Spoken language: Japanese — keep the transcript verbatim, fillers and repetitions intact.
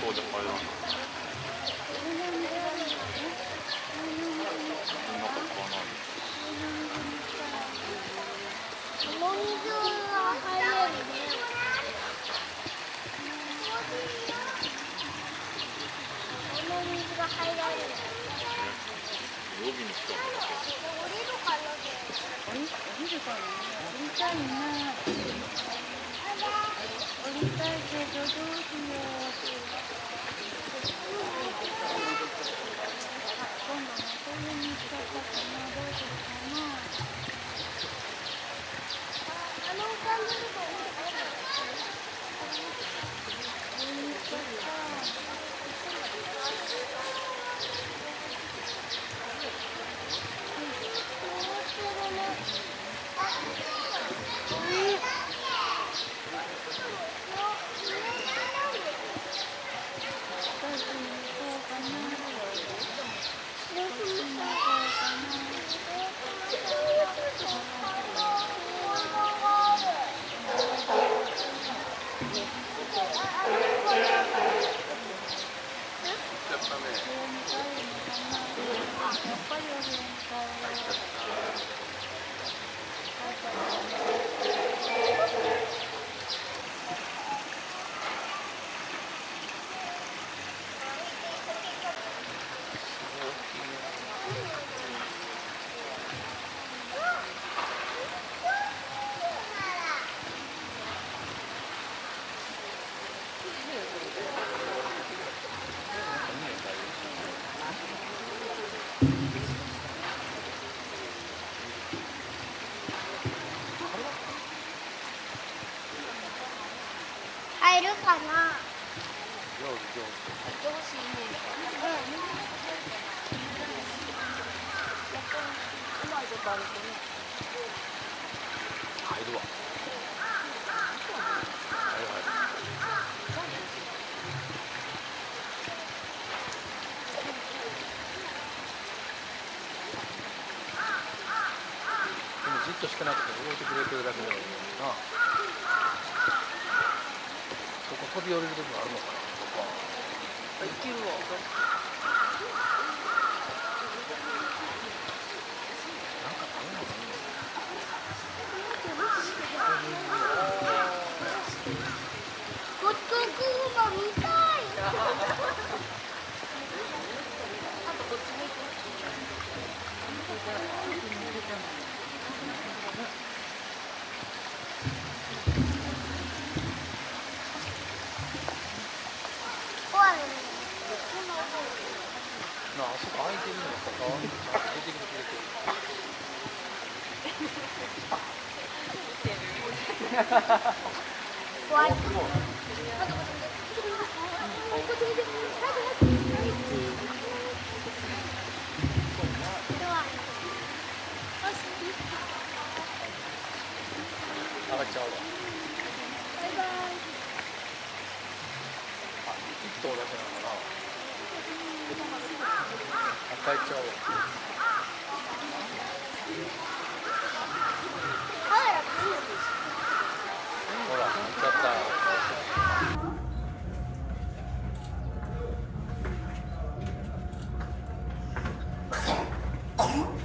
こで入らない。 この水は入れるね。この水が入られる。 泳ぎに来たんだけど。 降りるかな。 降り、降りるかな。降りたいな。降りたいけどどうしよう。今度まとめに来ちゃったかな。どうしようかな。 あの感じでも降りるかな。 降りちゃった。 入るかな。 上手上手。 どうしよう。うまいことあるとね。 入るわ。入る入る。でもじっとしてなくて動いてくれてるだけでもいいな。そこ飛び降りるとこあるのかな。 いけるわ。 なんかあるのかな。 ホットクーマ見たい。 あとこっち向いて。 怖いね。 なあ、あそこ空いてるのか川に出てきてくれてる。 怖い。 上がっちゃうわ。 バイバイ。 あ、一頭だけなのかな。あ、帰っちゃうわ。ほら、帰っちゃった。